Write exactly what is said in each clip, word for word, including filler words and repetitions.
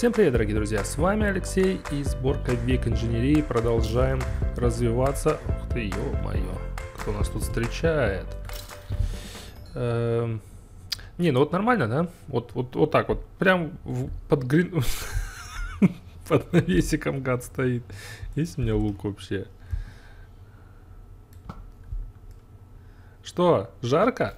Всем привет, дорогие друзья, с вами Алексей и сборка Век инженерии. Продолжаем развиваться. Ух ты, ё-моё, кто нас тут встречает? Эм... Не, ну вот нормально, да? Вот, вот, вот так вот, прям в, под грин... под навесиком гад стоит. Есть у меня лук вообще? Что, жарко?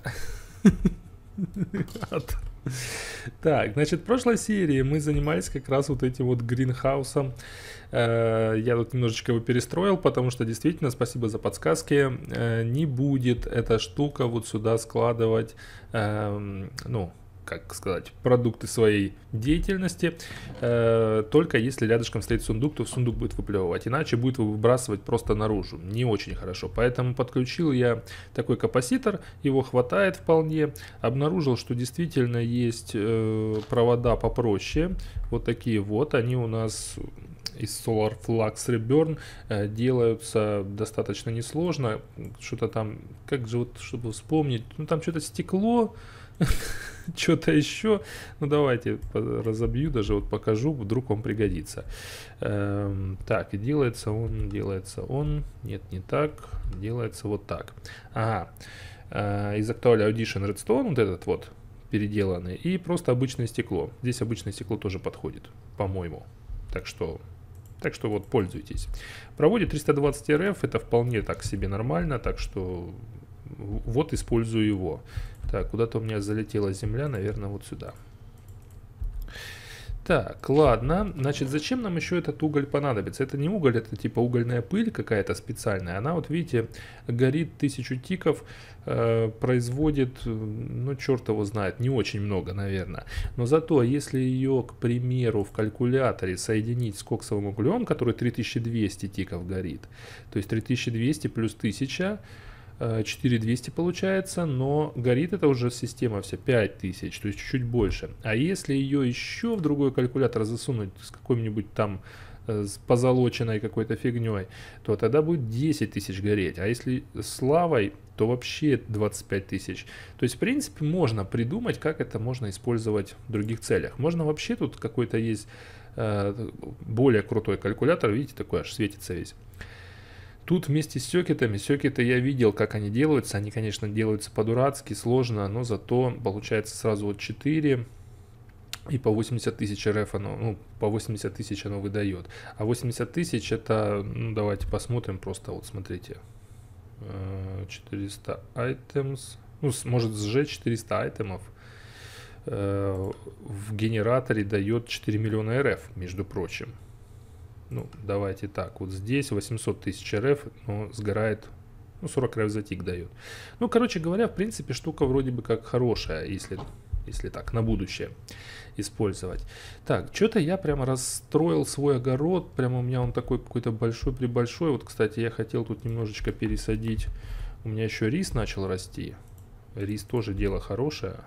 Так, значит, в прошлой серии мы занимались как раз вот этим вот гринхаусом. Я тут немножечко его перестроил, потому что действительно, спасибо за подсказки, не будет эта штука вот сюда складывать, ну, как сказать, продукты своей деятельности, э, только если рядышком стоит сундук, то сундук будет выплевывать, иначе будет выбрасывать просто наружу, не очень хорошо. Поэтому подключил я такой капаситор, его хватает вполне, обнаружил, что действительно есть э, провода попроще, вот такие вот, они у нас из Solar Flux Reburn э, делаются достаточно несложно, что-то там, как же вот, чтобы вспомнить, ну там что-то стекло, что-то еще. Ну давайте разобью, даже вот покажу, вдруг вам пригодится. Эм, так, и делается он, делается он, нет, не так, делается вот так. Ага, э, из Actual Audition Redstone, вот этот вот переделанный, и просто обычное стекло. Здесь обычное стекло тоже подходит, по-моему. Так что... Так что вот, пользуйтесь. Проводит триста двадцать эр эф, это вполне так себе нормально, так что вот использую его. Так, куда-то у меня залетела земля, наверное, вот сюда. Так, ладно. Значит, зачем нам еще этот уголь понадобится? Это не уголь, это типа угольная пыль какая-то специальная. Она, вот видите, горит тысячу тиков, э, производит, ну, черт его знает, не очень много, наверное. Но зато, если ее, к примеру, в калькуляторе соединить с коксовым углем, который три тысячи двести тиков горит, то есть три тысячи двести плюс тысяча, четыре тысячи двести получается, но горит это уже система вся пять тысяч, то есть чуть-чуть больше. А если ее еще в другой калькулятор засунуть с какой-нибудь там с позолоченной какой-то фигней, то тогда будет десять тысяч гореть. А если с лавой, то вообще двадцать пять тысяч. То есть, в принципе, можно придумать, как это можно использовать в других целях. Можно вообще, тут какой-то есть э, более крутой калькулятор, видите, такой аж светится весь. Тут вместе с сёкетами, сёкеты я видел, как они делаются, они, конечно, делаются по-дурацки, сложно, но зато получается сразу вот четыре, и по восемьдесят тысяч эр эф оно, ну, по восемьдесят тысяч оно выдает. А восемьдесят тысяч это, ну, давайте посмотрим, просто вот смотрите, четыреста items, ну, может сжечь четыреста айтемов, в генераторе дает четыре миллиона эр эф, между прочим. Ну, давайте так, вот здесь восемьсот тысяч эр эф, но сгорает, ну, сорок эр эф за тик дает. Ну, короче говоря, в принципе, штука вроде бы как хорошая, если, если так, на будущее использовать. Так, что-то я прямо расстроил свой огород, прямо у меня он такой какой-то большой-пребольшой. Вот, кстати, я хотел тут немножечко пересадить, у меня еще рис начал расти. Рис тоже дело хорошее.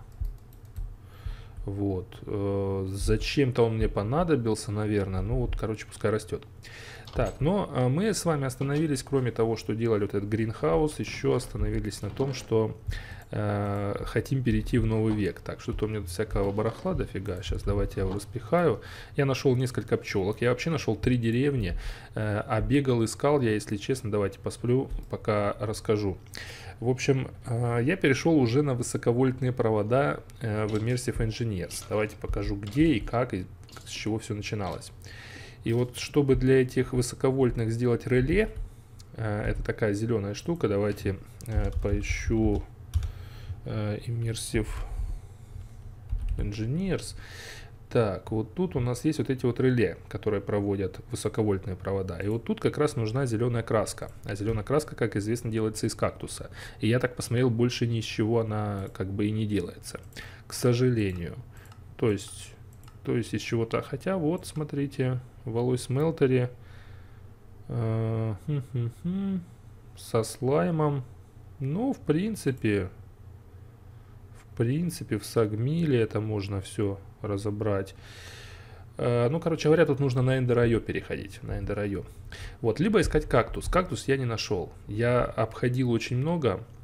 Вот, э, зачем-то он мне понадобился, наверное, ну вот, короче, пускай растет. Так, но э, мы с вами остановились, кроме того, что делали вот этот гринхаус, еще остановились на том, что э, хотим перейти в новый век. Так, что-то у меня тут всякого барахла дофига, сейчас давайте я его распихаю. Я нашел несколько пчелок, я вообще нашел три деревни, э, а бегал, искал я, если честно, давайте посплю, пока расскажу. В общем, я перешел уже на высоковольтные провода в Immersive Engineers. Давайте покажу, где и как, и с чего все начиналось. И вот, чтобы для этих высоковольтных сделать реле, это такая зеленая штука, давайте поищу Immersive Engineers. Так, вот тут у нас есть вот эти вот реле, которые проводят высоковольтные провода. И вот тут как раз нужна зеленая краска. А зеленая краска, как известно, делается из кактуса. И я так посмотрел, больше ни из чего она как бы и не делается. К сожалению. То есть, то есть из чего-то. Хотя вот, смотрите, в Alloy Smelter э, хм -хм -хм, со слаймом. Ну, в принципе, в принципе, в Сагмиле это можно все разобрать. Ну, короче говоря, тут нужно на Ender точка ай о переходить, на Ender точка ай о. Вот, либо искать кактус. Кактус я не нашел. Я обходил очень много,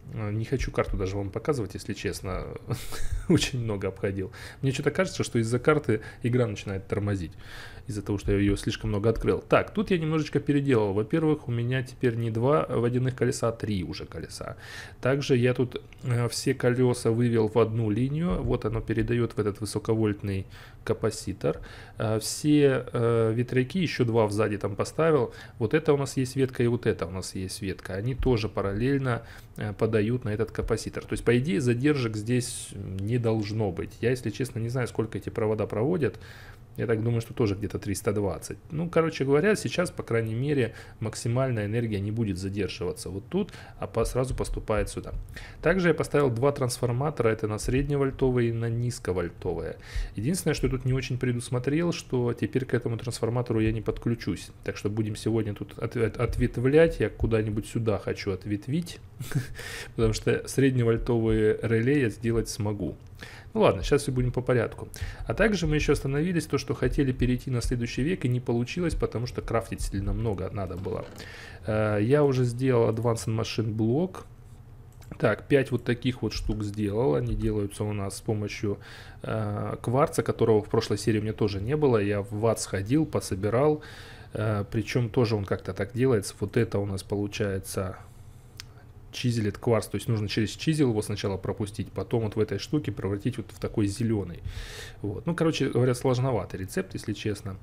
Не хочу карту даже вам показывать, если честно. Очень много обходил. Мне что-то кажется, что из-за карты игра начинает тормозить. Из-за того, что я ее слишком много открыл. Так, тут я немножечко переделал. Во-первых, у меня теперь не два водяных колеса, а три уже колеса. Также я тут э, все колеса вывел в одну линию. Вот оно передает в этот высоковольтный капаситор. Э, все э, ветряки, еще два сзади там поставил. Вот это у нас есть ветка и вот это у нас есть ветка. Они тоже параллельно э, подают на этот капаситор. То есть, по идее, задержек здесь не должно быть. Я, если честно, не знаю, сколько эти провода проводят. Я так думаю, что тоже где-то триста двадцать. Ну, короче говоря, сейчас, по крайней мере, максимальная энергия не будет задерживаться вот тут, а по, сразу поступает сюда. Также я поставил два трансформатора, это на средневольтовые и на низковольтовые. Единственное, что я тут не очень предусмотрел, что теперь к этому трансформатору я не подключусь. Так что будем сегодня тут от, от, ответвлять, я куда-нибудь сюда хочу ответвить, потому что средневольтовые реле я сделать смогу. Ну ладно, сейчас все будем по порядку. А также мы еще остановились, то, что хотели перейти на следующий век, и не получилось, потому что крафтить сильно много надо было. Я уже сделал Advanced Machine блок. Так, пять вот таких вот штук сделал. Они делаются у нас с помощью э, кварца, которого в прошлой серии у меня тоже не было. Я в ад сходил, пособирал. Э, причем тоже он как-то так делается. Вот это у нас получается... чизелит кварц, то есть нужно через чизел его сначала пропустить, потом вот в этой штуке превратить вот в такой зеленый. Вот. Ну, короче говоря, сложноватый рецепт, если честно.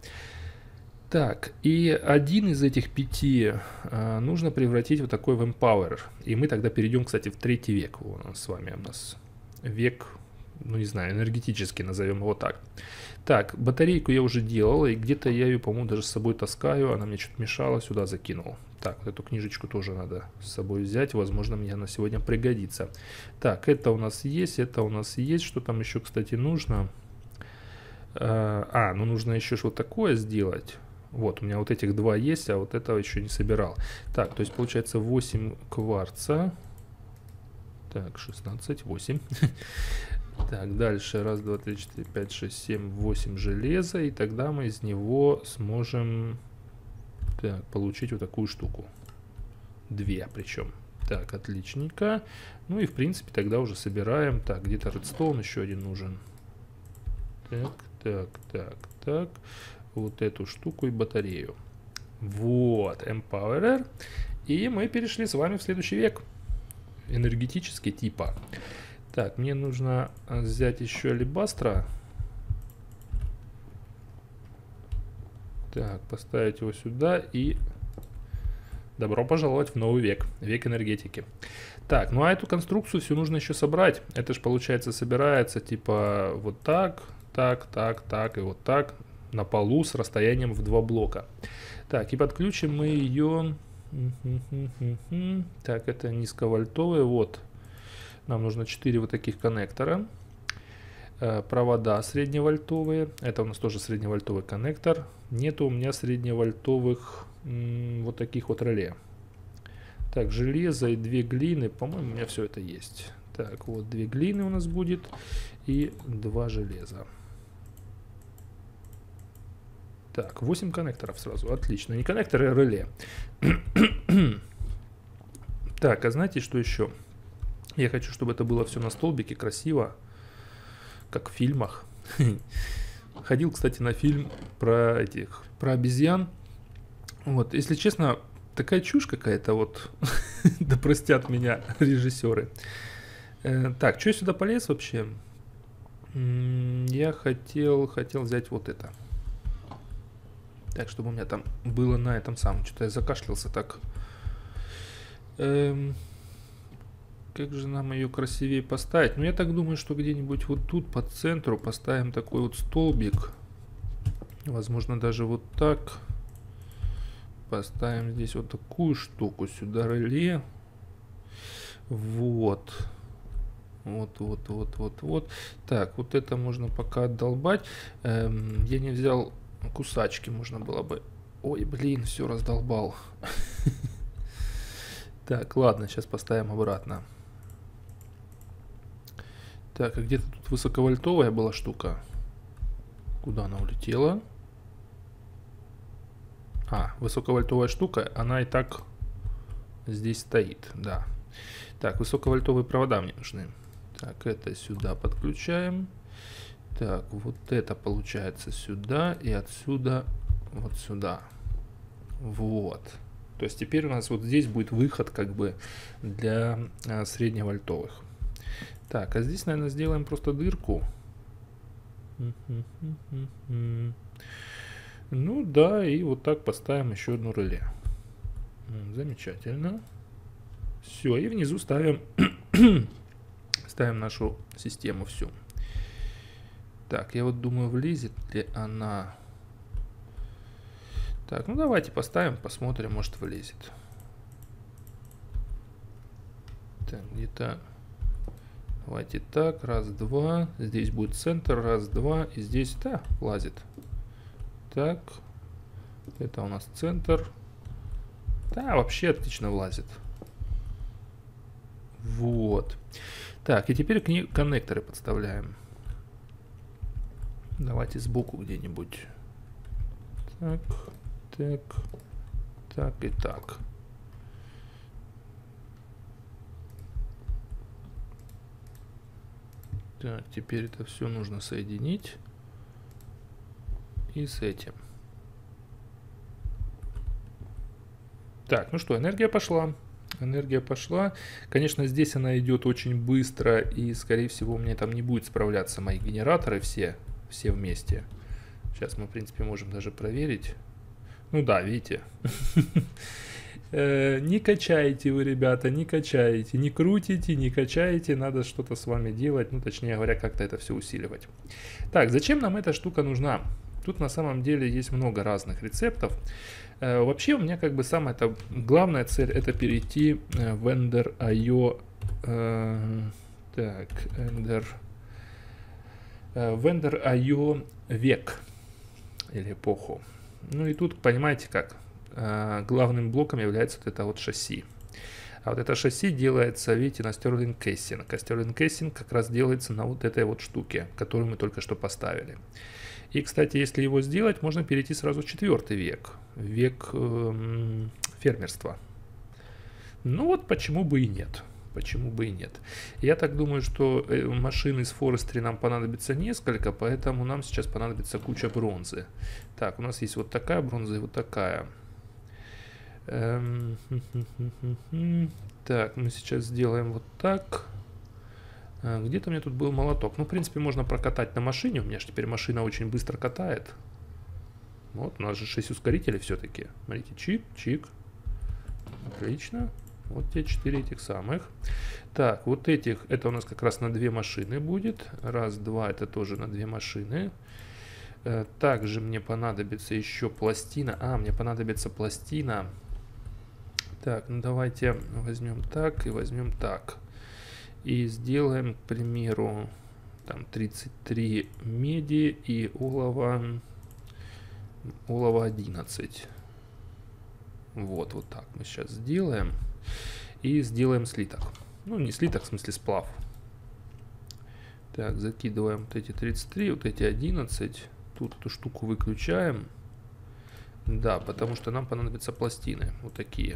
Так, и один из этих пяти э, нужно превратить вот такой в Empower. И мы тогда перейдем, кстати, в третий век. Вот он с вами у нас век, ну не знаю, энергетический, назовем его так. Так, батарейку я уже делал, и где-то я ее, по-моему, даже с собой таскаю. Она мне что-то мешала, сюда закинул. Так, вот эту книжечку тоже надо с собой взять. Возможно, мне она сегодня пригодится. Так, это у нас есть, это у нас есть. Что там еще, кстати, нужно? А, ну нужно еще вот такое сделать. Вот, у меня вот этих два есть, а вот этого еще не собирал. Так, то есть получается восемь кварца. Так, шестнадцать, восемь. Так, дальше. Раз, два, три, четыре, пять, шесть, семь, восемь железа. И тогда мы из него сможем так, получить вот такую штуку. Две причем. Так, отличненько. Ну и в принципе тогда уже собираем. Так, где-то редстоун еще один нужен. Так, так, так, так. Вот эту штуку и батарею. Вот, Empowerer. И мы перешли с вами в следующий век. Энергетический типа. Так, мне нужно взять еще алебастра. Так, поставить его сюда и добро пожаловать в новый век. Век энергетики. Так, ну а эту конструкцию все нужно еще собрать. Это же получается собирается типа вот так, так, так, так и вот так. На полу с расстоянием в два блока. Так, и подключим мы ее. Так, это низковольтовые. Вот. Нам нужно четыре вот таких коннектора. Провода средневольтовые. Это у нас тоже средневольтовый коннектор. Нету у меня средневольтовых вот таких вот реле. Так, железо и две глины. По-моему, у меня все это есть. Так, вот две глины у нас будет. И два железа. Так, восемь коннекторов сразу, отлично. Не коннекторы, а реле. Так, а знаете, что еще? Я хочу, чтобы это было все на столбике, красиво, как в фильмах. Ходил, кстати, на фильм про этих, про обезьян. Вот, если честно, такая чушь какая-то, вот, да простят меня режиссеры. Э, так, что я сюда полез вообще? М-м, я хотел, хотел взять вот это. Так, чтобы у меня там было на этом самом. Что-то я закашлялся так. Эм, как же нам ее красивее поставить? Ну, я так думаю, что где-нибудь вот тут по центру поставим такой вот столбик. Возможно, даже вот так. Поставим здесь вот такую штуку. Сюда реле. Вот. Вот, вот, вот, вот, вот. Так, вот это можно пока отдолбать. Эм, я не взял... Кусачки можно было бы. Ой, блин, все раздолбал. Так, ладно, сейчас поставим обратно. Так, а где-то тут высоковольтовая была штука. Куда она улетела? А, высоковольтовая штука, она и так здесь стоит, да. Так, высоковольтовые провода мне нужны. Так, это сюда подключаем. Так, вот это получается сюда и отсюда вот сюда. Вот. То есть теперь у нас вот здесь будет выход как бы для а, средневольтовых. Так, а здесь, наверное, сделаем просто дырку. Ну да, и вот так поставим еще одно реле. Замечательно. Все, и внизу ставим, ставим нашу систему всю. Так, я вот думаю, влезет ли она. Так, ну давайте поставим, посмотрим, может влезет. Так, где-то... Давайте так, раз, два. Здесь будет центр, раз, два. И здесь, да, влазит. Так, это у нас центр. Да, вообще отлично влазит. Вот. Так, и теперь к ней коннекторы подставляем. Давайте сбоку где-нибудь. Так, так, так и так. Так, теперь это все нужно соединить. И с этим. Так, ну что, энергия пошла. Энергия пошла. Конечно, здесь она идет очень быстро. И, скорее всего, у меня там не будет справляться мои генераторы все. Все вместе. Сейчас мы, в принципе, можем даже проверить. Ну да, видите. Не качаете вы, ребята, не качаете. Не крутите, не качаете. Надо что-то с вами делать. Ну, точнее говоря, как-то это все усиливать. Так, зачем нам эта штука нужна? Тут на самом деле есть много разных рецептов. Вообще у меня как бы самая -то главная цель — это перейти в Ender точка ай о. Так, Ender... в Ender точка ай о век или эпоху. Ну и тут, понимаете как, главным блоком является вот это вот шасси. А вот это шасси делается, видите, на Sterling Casing. А Sterling Casing как раз делается на вот этой вот штуке, которую мы только что поставили. И, кстати, если его сделать, можно перейти сразу в четвертый век. Век э, фермерства. Ну вот почему бы и нет. Почему бы и нет. Я так думаю, что машин из Forestry нам понадобится несколько, поэтому нам сейчас понадобится куча бронзы. Так, у нас есть вот такая бронза и вот такая. Эм, так, мы сейчас сделаем вот так. Где-то у меня тут был молоток. Ну, в принципе, можно прокатать на машине. У меня же теперь машина очень быстро катает. Вот, у нас же шесть ускорителей все-таки. Смотрите, чик, чик. Отлично. Вот те четыре этих самых. Так, вот этих, это у нас как раз на две машины будет. Раз, два, это тоже на две машины. Также мне понадобится еще пластина. А, мне понадобится пластина. Так, ну давайте возьмем так и возьмем так. И сделаем, к примеру, там тридцать три меди и олова, олова одиннадцать. Вот, вот так мы сейчас сделаем. И сделаем слиток. Ну, не слиток, в смысле сплав. Так, закидываем вот эти тридцать три, вот эти одиннадцать. Тут эту штуку выключаем. Да, потому что нам понадобятся пластины. Вот такие.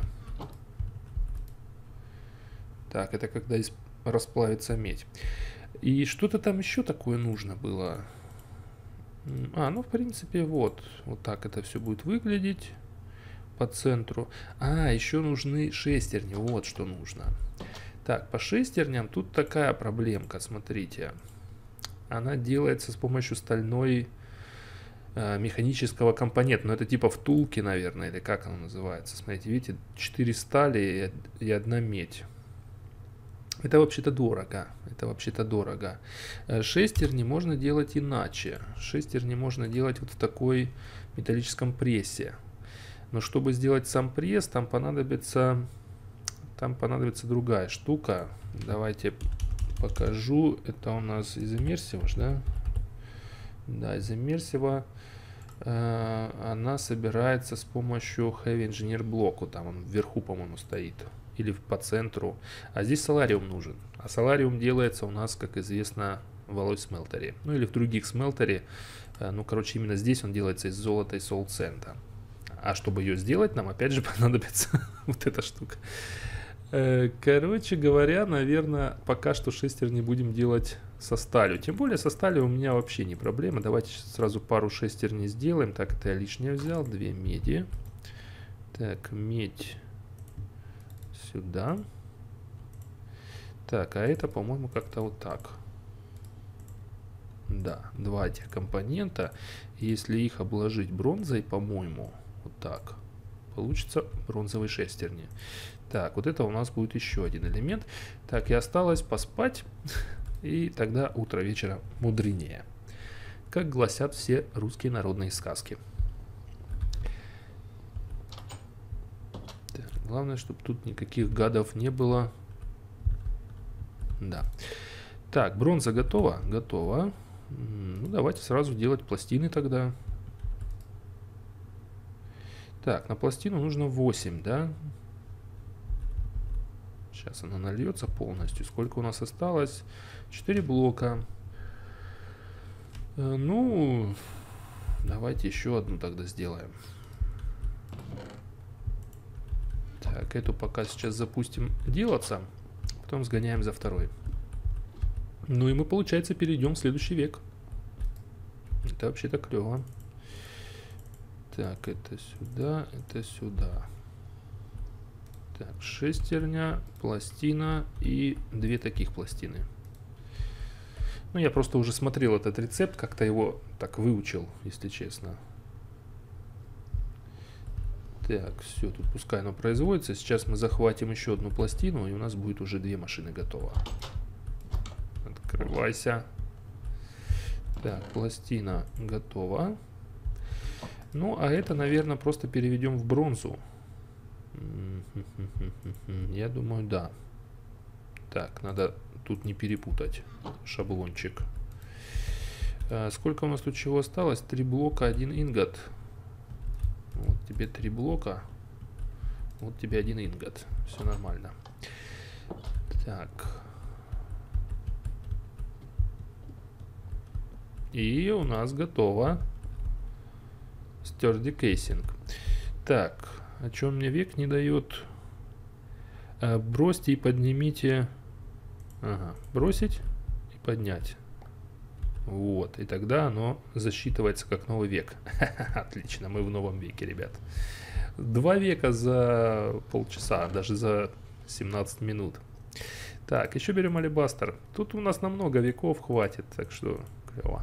Так, это когда из... расплавится медь. И что-то там еще такое нужно было. А, ну, в принципе, вот. Вот так это все будет выглядеть. По центру. А, еще нужны шестерни. Вот что нужно. Так, по шестерням тут такая проблемка, смотрите. Она делается с помощью стальной э, механического компонента. Но это типа втулки, наверное, или как оно называется. Смотрите, видите, четыре стали и, и одна медь. Это вообще-то дорого. Это вообще-то дорого. Шестерни можно делать иначе. Шестерни можно делать вот в такой металлическом прессе. Но чтобы сделать сам пресс, там понадобится, там понадобится другая штука. Давайте покажу. Это у нас из Immersive, да? Да, из Immersive. Э, она собирается с помощью Heavy Engineer блоку. Там он вверху, по-моему, стоит. Или по центру. А здесь солариум нужен. А солариум делается у нас, как известно, в Alloy Smelter. Ну или в других смелтере. Э, ну, короче, именно здесь он делается из золота и солт-сента. А чтобы ее сделать, нам опять же понадобится вот эта штука. Э, Короче говоря, наверное, пока что шестерни будем делать со сталью. Тем более со сталью у меня вообще не проблема. Давайте сразу пару шестерней сделаем. Так, это я лишнее взял. Две меди. Так, медь сюда. Так, а это, по-моему, как-то вот так. Да, два этих компонента. Если их обложить бронзой, по-моему, вот так, получится бронзовые шестерни. Так, вот это у нас будет еще один элемент. Так, и осталось поспать, и тогда утро вечера мудренее. Как гласят все русские народные сказки. Так, главное, чтобы тут никаких гадов не было. Да. Так, бронза готова? Готова. Ну, давайте сразу делать пластины тогда. Так, на пластину нужно восемь, да? Сейчас она нальется полностью. Сколько у нас осталось? четыре блока. Ну, давайте еще одну тогда сделаем. Так, эту пока сейчас запустим делаться. Потом сгоняем за второй. Ну и мы, получается, перейдем в следующий век. Это вообще-то клево. Так, это сюда, это сюда. Так, шестерня, пластина и две таких пластины. Ну, я просто уже смотрел этот рецепт, как-то его так выучил, если честно. Так, все, тут пускай оно производится. Сейчас мы захватим еще одну пластину, и у нас будет уже две машины готово. Открывайся. Так, пластина готова. Ну, а это, наверное, просто переведем в бронзу. Я думаю, да. Так, надо тут не перепутать шаблончик. А сколько у нас тут чего осталось? Три блока, один ингот. Вот тебе три блока. Вот тебе один ингот. Все нормально. Так. И у нас готово. Sturdy кейсинг. Так. О чем мне век не дает? А, бросьте и поднимите. Ага. Бросить и поднять. Вот. И тогда оно засчитывается как новый век. Отлично. Мы в новом веке, ребят. Два века за полчаса. Даже за семнадцать минут. Так. Еще берем алебастер. Тут у нас на много веков хватит. Так что клево.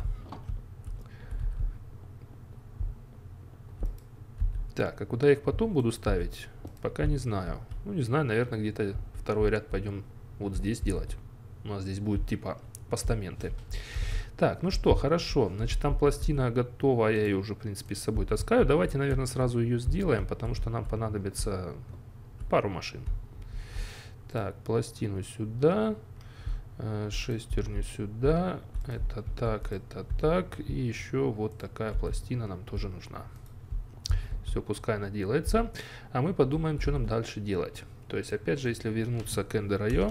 Так, а куда я их потом буду ставить, пока не знаю. Ну, не знаю, наверное, где-то второй ряд пойдем вот здесь делать. У нас здесь будет типа постаменты. Так, ну что, хорошо. Значит, там пластина готова, я ее уже, в принципе, с собой таскаю. Давайте, наверное, сразу ее сделаем, потому что нам понадобится пару машин. Так, пластину сюда, шестерню сюда. Это так, это так. И еще вот такая пластина нам тоже нужна. Все, пускай она делается, а мы подумаем, что нам дальше делать. То есть, опять же, если вернуться к Ender точка ай о.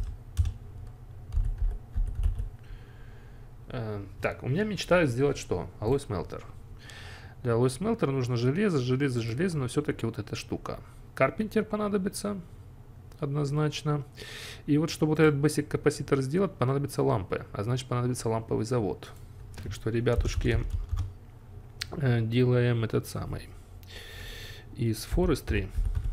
Э, так, у меня мечта сделать что? Alloy Smelter. Для Alloy Smelter нужно железо, железо, железо, но все-таки вот эта штука. Carpenter понадобится, однозначно. И вот, чтобы вот этот basic капаситор сделать, понадобятся лампы. А значит, понадобится ламповый завод. Так что, ребятушки, э, делаем этот самый. Из Forestry.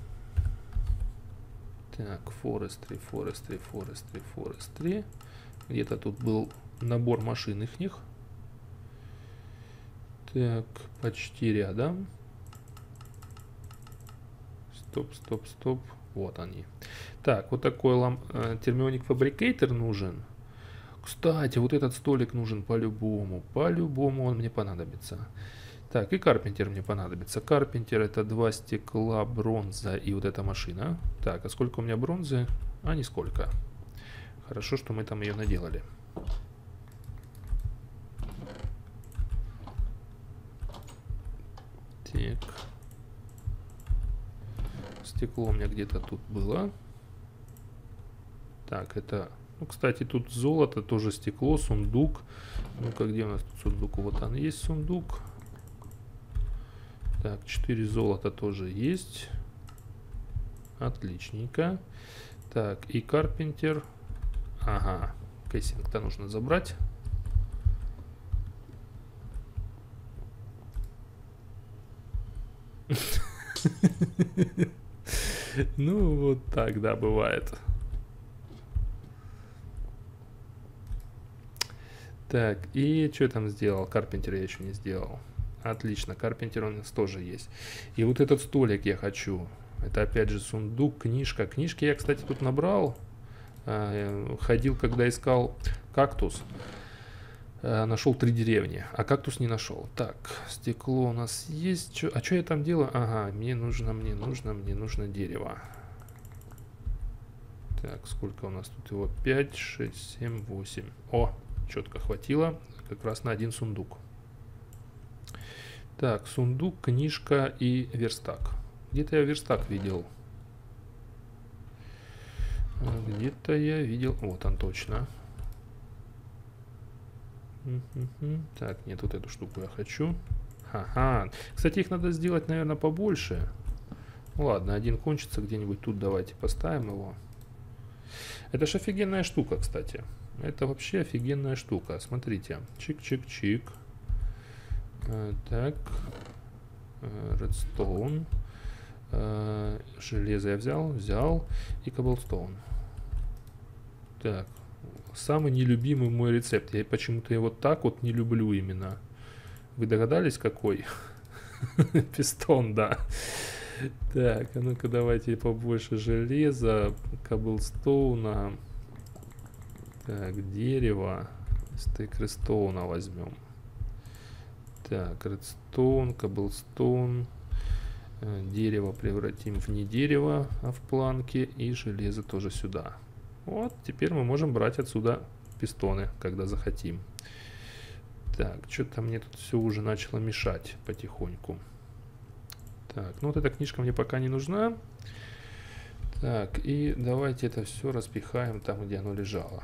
Так, Forestry, Forestry, Forestry, Forestry. Где-то тут был набор машин их них. Так, почти рядом. Стоп, стоп, стоп. Вот они. Так, вот такой ламп, э, термионик фабрикатор нужен. Кстати, вот этот столик нужен по-любому. По-любому он мне понадобится. Так, и карпентер мне понадобится. Карпентер — это два стекла, бронза и вот эта машина. Так, а сколько у меня бронзы? А нисколько. Хорошо, что мы там ее наделали. Так. Стекло у меня где-то тут было. Так, это... Ну, кстати, тут золото, тоже стекло, сундук. Ну-ка, где у нас тут сундук? Вот он есть, сундук. Так, четыре золота тоже есть. Отличненько. Так, и Carpenter. Ага, кейсинг-то нужно забрать. Ну, вот так, да, бывает. Так, и что я там сделал? Карпентер я еще не сделал. Отлично, Карпентер у нас тоже есть. И вот этот столик я хочу. Это опять же сундук, книжка. Книжки я, кстати, тут набрал. Ходил, когда искал кактус. Нашел три деревни, а кактус не нашел. Так, стекло у нас есть. Чё, а что я там делаю? Ага, мне нужно, мне нужно, мне нужно дерево. Так, сколько у нас тут его? пять, шесть, семь, восемь. О, четко хватило. Как раз на один сундук. Так, сундук, книжка и верстак. Где-то я верстак видел. Где-то я видел. Вот он точно. Так, нет, вот эту штуку я хочу. Ага. Кстати, их надо сделать, наверное, побольше. Ладно, один кончится где-нибудь тут. Давайте поставим его. Это ж офигенная штука, кстати. Это вообще офигенная штука. Смотрите. Чик-чик-чик. Так. Редстоун. Железо я взял. Взял. И коблстоун. Так. Самый нелюбимый мой рецепт. Я почему-то его так вот не люблю именно. Вы догадались, какой? Пистон, да. Так, а ну-ка давайте побольше железа, коблстоуна. Так, дерево. Стейк редстоуна возьмем. Так, редстоун, коблстоун. Дерево превратим в не дерево, а в планки. И железо тоже сюда. Вот, теперь мы можем брать отсюда пистоны, когда захотим. Так, что-то мне тут все уже начало мешать потихоньку. Так, ну вот эта книжка мне пока не нужна. Так, и давайте это все распихаем там, где оно лежало.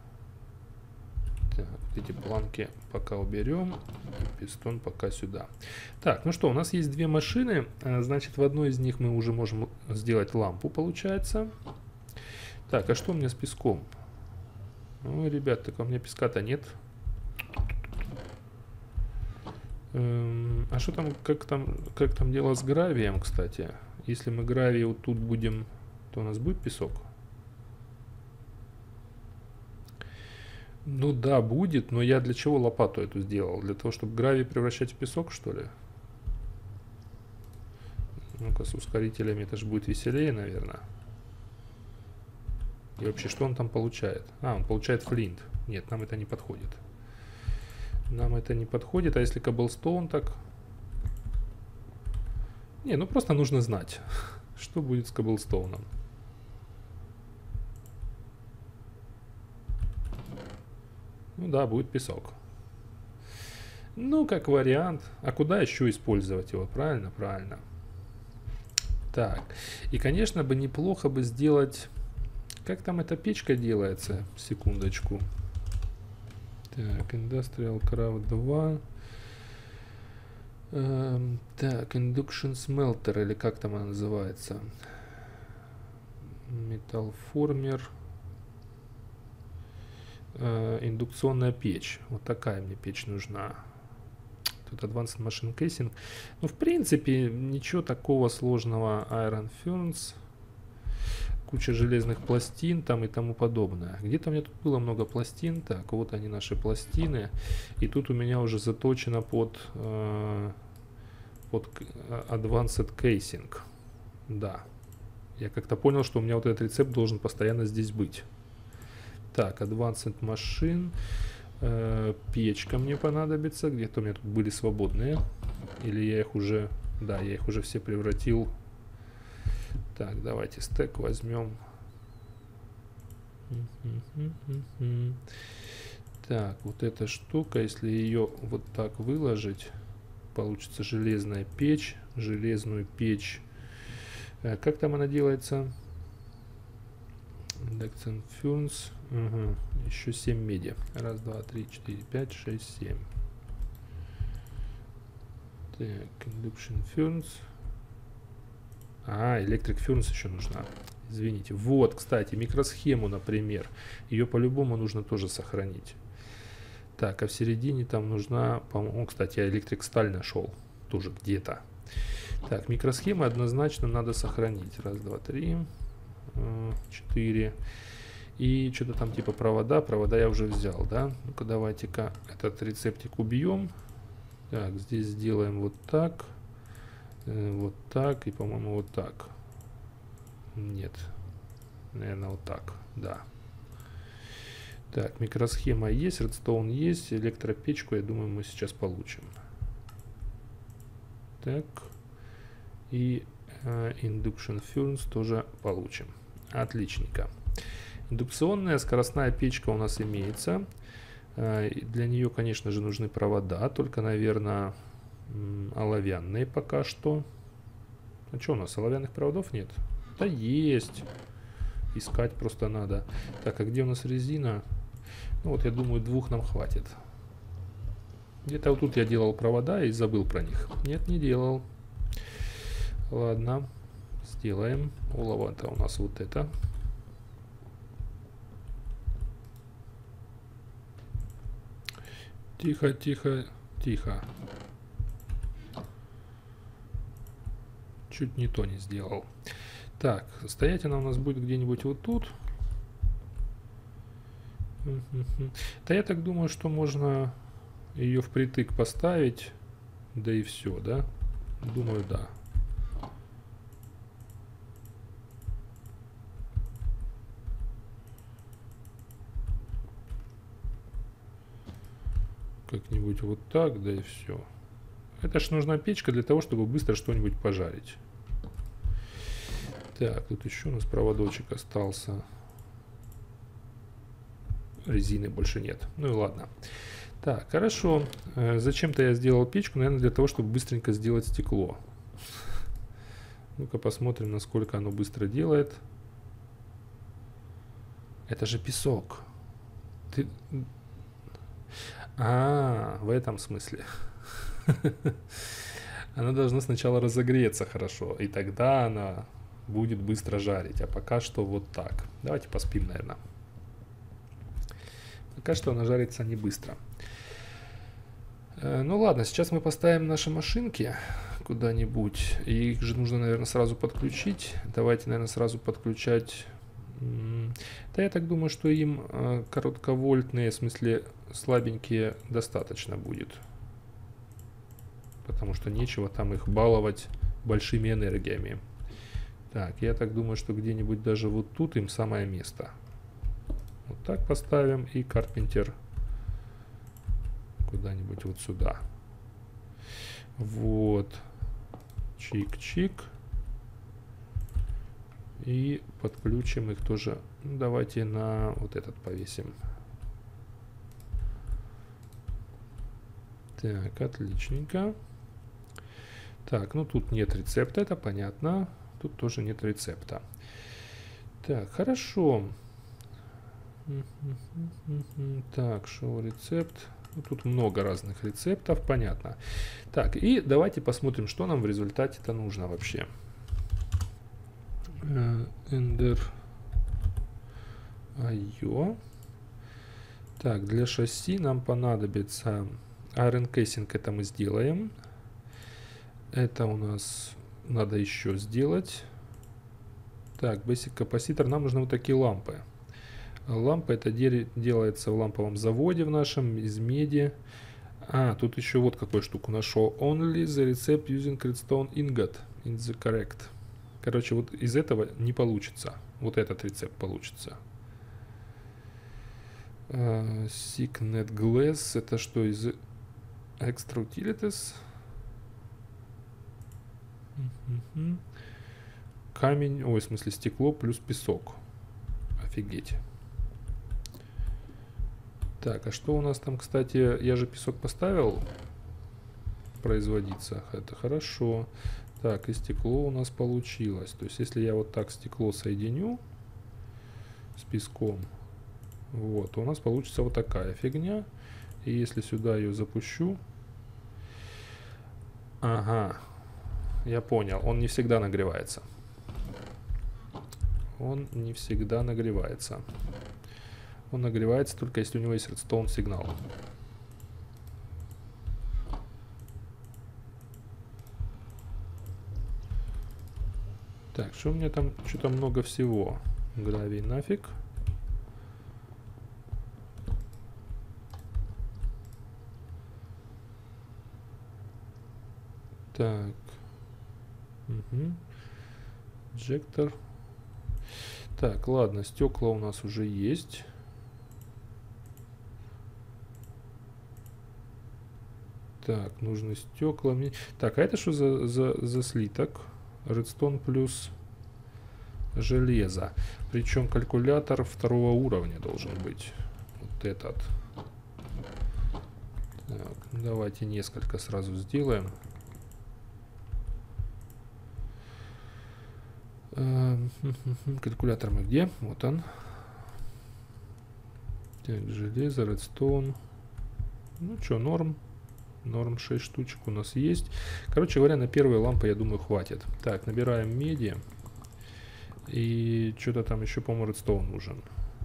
Так, вот эти планки пока уберем. Пистон пока сюда. Так, ну что, у нас есть две машины. Значит, в одной из них мы уже можем сделать лампу, получается. Так, а что у меня с песком? Ой, ребят, так у меня песка-то нет. Эм, а что там, как там, как там дело с гравием, кстати? Если мы гравий вот тут будем, то у нас будет песок? Ну да, будет, но я для чего лопату эту сделал? Для того, чтобы гравий превращать в песок, что ли? Ну-ка, с ускорителями это же будет веселее, наверное. И вообще, что он там получает? А, он получает флинт. Нет, нам это не подходит. Нам это не подходит. А если коблстоун, так... Не, ну просто нужно знать, что будет с коблстоуном. Ну да, будет песок. Ну, как вариант. А куда еще использовать его? Правильно? Правильно. Так. И, конечно, бы неплохо бы сделать... Как там эта печка делается? Секундочку. Так, Industrial Craft два. Эм, так, Induction Smelter, или как там она называется? Металлформер. Э, индукционная печь. Вот такая мне печь нужна. Тут Advanced Machine Casing. Ну, в принципе, ничего такого сложного. Iron Furnace. Куча железных пластин там и тому подобное. Где-то у меня тут было много пластин. Так, вот они, наши пластины. И тут у меня уже заточено под, э, под Advanced Casing. Да. Я как-то понял, что у меня вот этот рецепт должен постоянно здесь быть. Так, Advanced Machine. Э, печка мне понадобится. Где-то у меня тут были свободные. Или я их уже... Да, я их уже все превратил. Так, давайте стек возьмем. Так, вот эта штука, если ее вот так выложить, получится железная печь. Железную печь. Как там она делается? Induction Furnace. Угу. Еще семь меди. Раз, два, три, четыре, пять, шесть, семь. Так, Induction Furnace. А, Electric Furnace еще нужна. Извините. Вот, кстати, микросхему, например. Ее по-любому нужно тоже сохранить. Так, а в середине там нужна, по-моему, кстати, я электрик сталь нашел. Тоже где-то. Так, микросхемы однозначно надо сохранить. Раз, два, три, четыре. И что-то там типа провода. Провода я уже взял, да? Ну-ка, давайте-ка этот рецептик убьем. Так, здесь сделаем вот так. Вот так. И, по-моему, вот так. Нет. Наверное, вот так. Да. Так, микросхема есть, редстоун есть, электропечку, я думаю, мы сейчас получим. Так. И э, induction furnace тоже получим. Отличненько. Индукционная скоростная печка у нас имеется. Э, для нее, конечно же, нужны провода, только, наверное, оловянные пока что. А что у нас, оловянных проводов нет? Да есть. Искать просто надо. Так, а где у нас резина? Ну вот, я думаю, двух нам хватит. Где-то вот тут я делал провода и забыл про них. Нет, не делал. Ладно, сделаем. Олово-то у нас вот это. Тихо, тихо, тихо. Чуть не то не сделал. Так, стоять она у нас будет где-нибудь вот тут. Да я так думаю, что можно ее впритык поставить. Да и все, да? Думаю, да. Как-нибудь вот так, да и все. Это ж нужна печка для того, чтобы быстро что-нибудь пожарить. Так, тут еще у нас проводочек остался. Резины больше нет. Ну и ладно. Так, хорошо. Э, зачем-то я сделал печку, наверное, для того, чтобы быстренько сделать стекло. Ну-ка посмотрим, насколько оно быстро делает. Это же песок. Ты... А, в этом смысле. Она должна сначала разогреться хорошо, и тогда она будет быстро жарить. А пока что вот так. Давайте поспим, наверное. Пока что она жарится не быстро. Э, ну ладно, сейчас мы поставим наши машинки куда-нибудь. И их же нужно, наверное, сразу подключить. Давайте, наверное, сразу подключать. Да, я так думаю, что им э, коротковольтные, в смысле слабенькие, достаточно будет. Потому что нечего там их баловать большими энергиями. Так, я так думаю, что где-нибудь даже вот тут им самое место. Вот так поставим, и Карпентер куда-нибудь вот сюда. Вот. Чик-чик. И подключим их тоже. Ну, давайте на вот этот повесим. Так, отличненько. Так, ну тут нет рецепта, это понятно. Тут тоже нет рецепта. Так, хорошо. Так, шоу рецепт. Ну, тут много разных рецептов, понятно. Так, и давайте посмотрим, что нам в результате-то нужно вообще. Ender ай о. Так, для шасси нам понадобится Iron Casing, это мы сделаем. Это у нас надо еще сделать. Так, Basic Capacitor, нам нужны вот такие лампы. Лампа это делается в ламповом заводе в нашем, из меди. А, тут еще вот какую штуку нашел. Only the recipe using redstone ingot in the correct. Короче, вот из этого не получится. Вот этот рецепт получится. Uh, Signet Glass, это что, из Extra Utilities? Uh-huh. Камень, ой, в смысле стекло плюс песок. Офигеть. Так, а что у нас там, кстати, я же песок поставил производиться. Это хорошо. Так, и стекло у нас получилось. То есть, если я вот так стекло соединю с песком, вот, у нас получится вот такая фигня. И если сюда ее запущу... Ага, я понял, он не всегда нагревается. он не всегда нагревается. Он нагревается только если у него есть редстоун сигнал. Так, что у меня там? Что-то много всего. Гравий нафиг. Так. Угу. Инжектор. Так, ладно, стекла у нас уже есть. Так, нужны стекла. Так, а это что за, за, за слиток? Редстоун плюс железо. Причем калькулятор второго уровня должен быть. Вот этот. Так, давайте несколько сразу сделаем. Калькулятор мы где? Вот он. Так, железо, редстоун. Ну что, норм. Норм шесть штучек у нас есть. Короче говоря, на первые лампы, я думаю, хватит. Так, набираем меди. И что-то там еще, по-моему, редстоун нужен.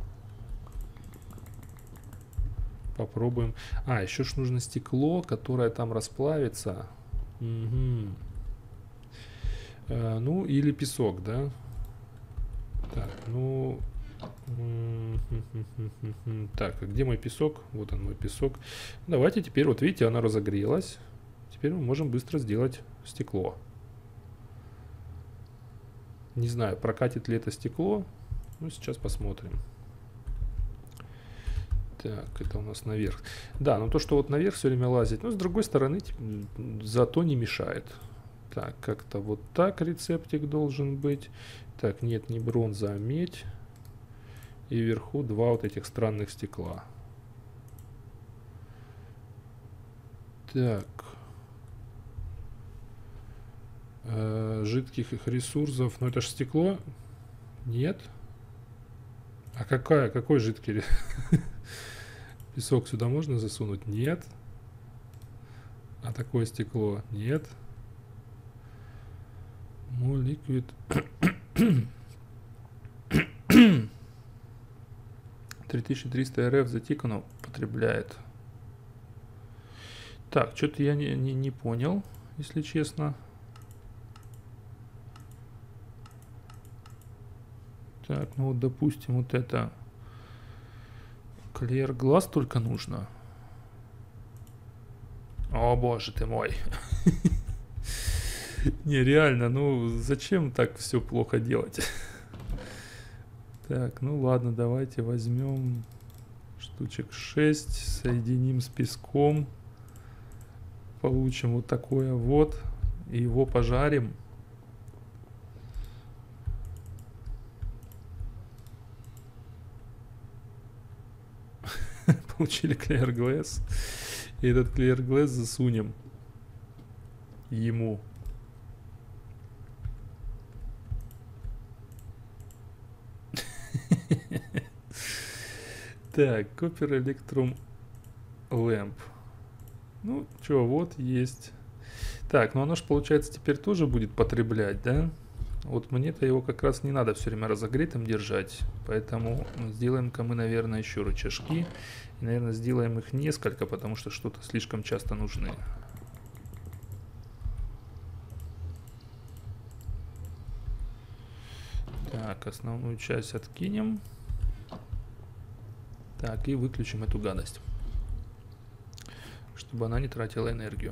Попробуем. А, еще ж нужно стекло, которое там расплавится. Угу. А, ну, или песок, да? Так, ну... Так, а где мой песок? Вот он, мой песок. Давайте теперь, вот видите, она разогрелась. Теперь мы можем быстро сделать стекло. Не знаю, прокатит ли это стекло. Ну, сейчас посмотрим. Так, это у нас наверх. Да, но то, что вот наверх все время лазить, но с другой стороны, зато не мешает. Так, как-то вот так рецептик должен быть. Так, нет, не бронза, а медь. И вверху два вот этих странных стекла. Так. Э, жидких их ресурсов. Ну это же стекло. Нет. А какая, какой жидкий? Песок сюда можно засунуть? Нет. А такое стекло? Нет. More liquid. три тысячи триста эр эф за тикану потребляет. Так, что-то я не, не, не понял, если честно. Так, ну вот допустим, вот это Clear Glass только нужно. О боже ты мой. Не, реально, ну зачем так все плохо делать? Так, ну ладно, давайте возьмем штучек шесть, соединим с песком. Получим вот такое вот. И его пожарим. Получили Clear Glass. И этот Clear Glass засунем ему. Так, Copper Electrum Lamp. Ну, что, вот есть. Так, ну оно же, получается, теперь тоже будет потреблять, да? Вот мне-то его как раз не надо все время разогретым держать. Поэтому сделаем-ка мы, наверное, еще рычажки. И, наверное, сделаем их несколько, потому что что-то слишком часто нужны. Так, основную часть откинем. Так, и выключим эту гадость, чтобы она не тратила энергию.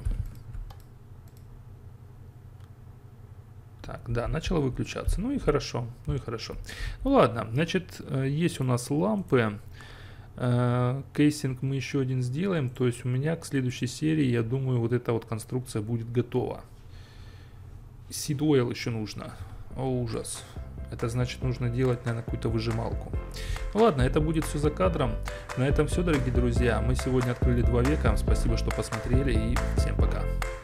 Так, да, начала выключаться. Ну и хорошо, ну и хорошо. Ну ладно, значит, есть у нас лампы. Кейсинг мы еще один сделаем. То есть у меня к следующей серии, я думаю, вот эта вот конструкция будет готова. Seed oil еще нужно. О, ужас. Это значит, нужно делать, наверное, какую-то выжималку. Ну ладно, это будет все за кадром. На этом все, дорогие друзья. Мы сегодня открыли два века. Спасибо, что посмотрели, и всем пока.